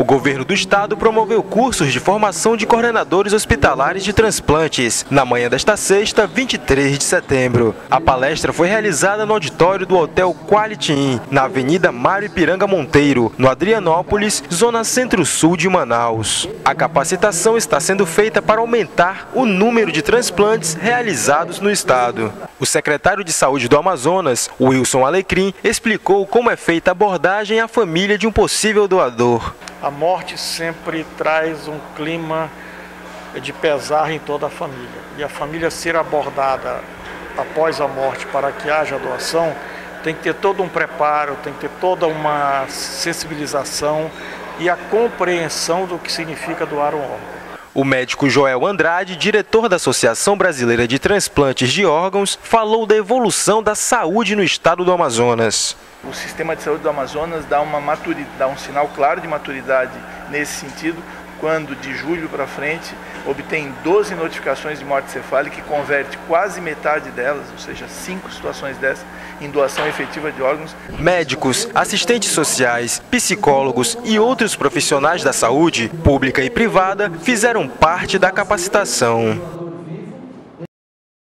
O governo do estado promoveu cursos de formação de coordenadores hospitalares de transplantes na manhã desta sexta, 23 de setembro. A palestra foi realizada no auditório do Hotel Quality Inn, na Avenida Mário Ipiranga Monteiro, no Adrianópolis, zona centro-sul de Manaus. A capacitação está sendo feita para aumentar o número de transplantes realizados no estado. O secretário de Saúde do Amazonas, Wilson Alecrim, explicou como é feita a abordagem à família de um possível doador. A morte sempre traz um clima de pesar em toda a família. E a família ser abordada após a morte para que haja doação, tem que ter todo um preparo, tem que ter toda uma sensibilização e a compreensão do que significa doar um órgão. O médico Joel Andrade, diretor da Associação Brasileira de Transplantes de Órgãos, falou da evolução da saúde no estado do Amazonas. O sistema de saúde do Amazonas dá um sinal claro de maturidade nesse sentido, quando de julho para frente obtém 12 notificações de morte cefálica, que converte quase metade delas, ou seja, 5 situações dessas, em doação efetiva de órgãos. Médicos, assistentes sociais, psicólogos e outros profissionais da saúde, pública e privada, fizeram parte da capacitação.